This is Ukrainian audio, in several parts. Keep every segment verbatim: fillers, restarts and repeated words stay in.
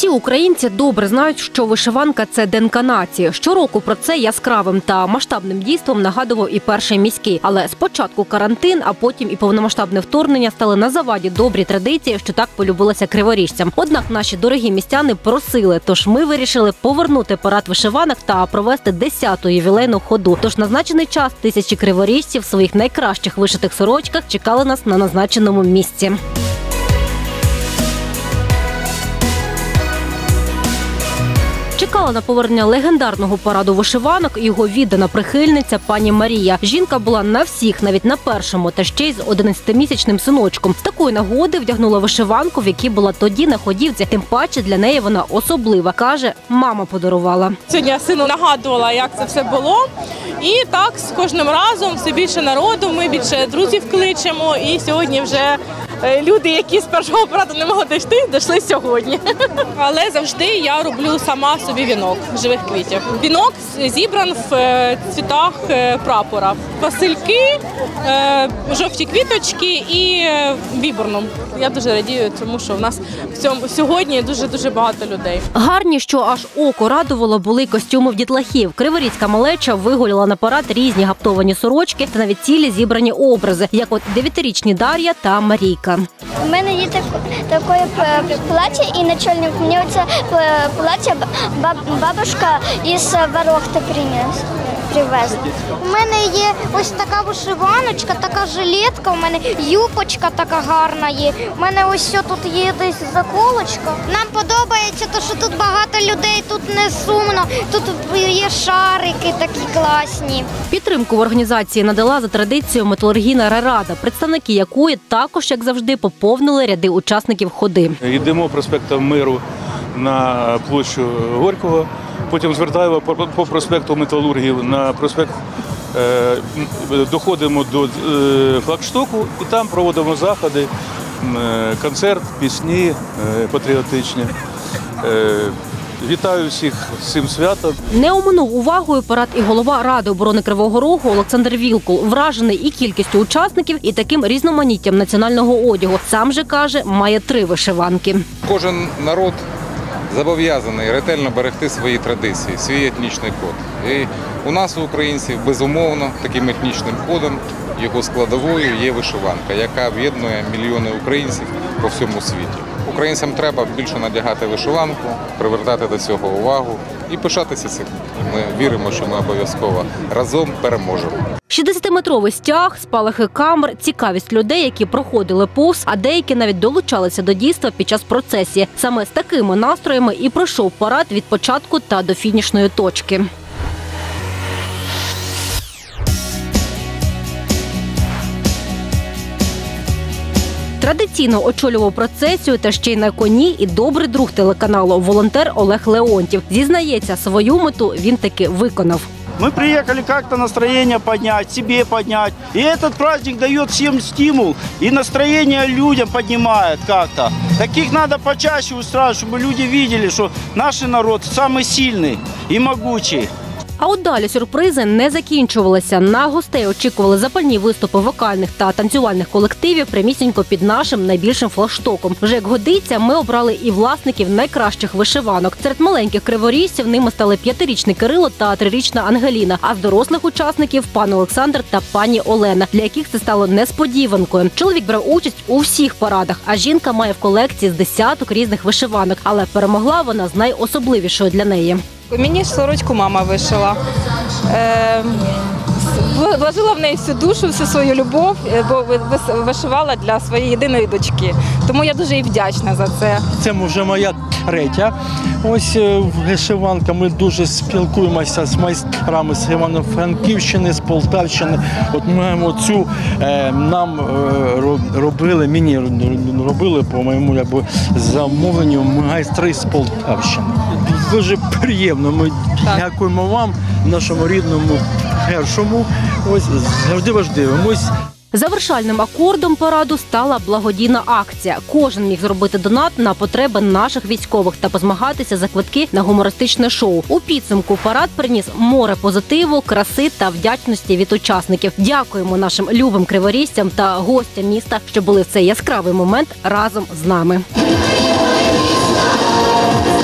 Всі українці добре знають, що вишиванка – це ДНК нації. Щороку про це яскравим та масштабним дійством нагадував і перший міський. Але спочатку карантин, а потім і повномасштабне вторгнення стали на заваді добрі традиції, що так полюбилися криворіжцям. Однак наші дорогі містяни просили, тож ми вирішили повернути парад вишиванок та провести десяту ювілейну ходу. Тож назначений час тисячі криворіжців в своїх найкращих вишитих сорочках чекали нас на назначеному місці. Чекала на повернення легендарного параду вишиванок і його віддана прихильниця пані Марія. Жінка була на всіх, навіть на першому, та ще й з одинадцятимісячним синочком. З такої нагоди вдягнула вишиванку, в якій була тоді на ходівці. Тим паче для неї вона особлива. Каже, мама подарувала. Сьогодні я сину нагадувала, як це все було. І так, з кожним разом все більше народу, ми більше друзів кличемо. І сьогодні вже люди, які з першого параду не могли дійти, дійшли сьогодні. Але завжди я роблю сама собі вінок живих квітів. Вінок зібран в цвітах прапора. Васильки, жовті квіточки і віборном. Я дуже радію, тому що в нас в цьому сьогодні дуже-дуже багато людей. Гарні, що аж око радувало, були костюми в дітлахів. Криворізька малеча вигуляла на парад різні гаптовані сорочки та навіть цілі зібрані образи, як от дев'ятирічні Дар'я та Марійка. У мене є таке плаття і начальник. Мені це плаття бабушка із Ворохти привезла. У мене є ось така вишиваночка, така жилетка, у мене юбочка така гарна є. У мене ось тут є десь заколочка. Нам подобається, то, що тут багато людей, тут не сумно, тут є шарики такі класні. Підтримку в організації надала за традицією металургійна райрада, представники якої також, як завжди, поповнили ряди учасників ходи. Йдемо проспектом Миру на площу Горького, потім звертаємо по проспекту Металургів на проспект, доходимо до флагштоку і там проводимо заходи, концерт, пісні патріотичні. Вітаю всіх з цим святом. Не оминув увагою парад і голова Ради оборони Кривого Рогу Олександр Вілкул, вражений і кількістю учасників, і таким різноманіттям національного одягу. Сам же каже, має три вишиванки. Кожен народ зобов'язаний ретельно берегти свої традиції, свій етнічний код. І у нас, у українців, безумовно, таким етнічним кодом, його складовою є вишиванка, яка об'єднує мільйони українців по всьому світі. Українцям треба більше надягати вишиванку, привертати до цього увагу і пишатися цим. Ми віримо, що ми обов'язково разом переможемо. шістдесятиметровий стяг, спалахи камер, цікавість людей, які проходили повз, а деякі навіть долучалися до дійства під час процесії. Саме з такими настроями і пройшов парад від початку та до фінішної точки. Традиційно очолював процесію та ще й на коні і добрий друг телеканалу, волонтер Олег Леонтів. Зізнається, свою мету він таки виконав. Мы приехали как-то настроение поднять, себе поднять. И этот праздник дает всем стимул, и настроение людям поднимает как-то. Таких надо почаще устраивать, чтобы люди видели, что наш народ самый сильный и могучий. А от далі сюрпризи не закінчувалися. На гостей очікували запальні виступи вокальних та танцювальних колективів прямісінько під нашим найбільшим флагштоком. Вже як годиться, ми обрали і власників найкращих вишиванок. Серед маленьких криворіжців ними стали п'ятирічний Кирило та трирічна Ангеліна. А з дорослих учасників – пан Олександр та пані Олена, для яких це стало несподіванкою. Чоловік брав участь у всіх парадах, а жінка має в колекції з десяток різних вишиванок. Але перемогла вона з найособливішою для неї. Мені сорочку мама вишила. Е, вложила в неї всю душу, всю свою любов, бо вишивала для своєї єдиної дочки. Тому я дуже їй вдячна за це. Це вже моя третя. Ось вишиванка. Ми дуже спілкуємося з майстрами з Івано-Франківщини, з Полтавщини. От ми цю е, нам е, робили, мені робили по моєму якби, замовленню майстри з Полтавщини. Дуже приємно. Ми так. Дякуємо вам, нашому рідному першому. Ось завжди важливимось. Завершальним акордом параду стала благодійна акція. Кожен міг зробити донат на потреби наших військових та позмагатися за квитки на гумористичне шоу. У підсумку парад приніс море позитиву, краси та вдячності від учасників. Дякуємо нашим любим криворіжцям та гостям міста, що були в цей яскравий момент разом з нами.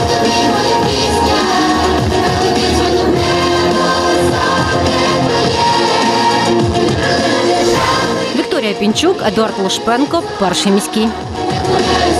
Янчук, Едуард Лушпенко, Перший міський.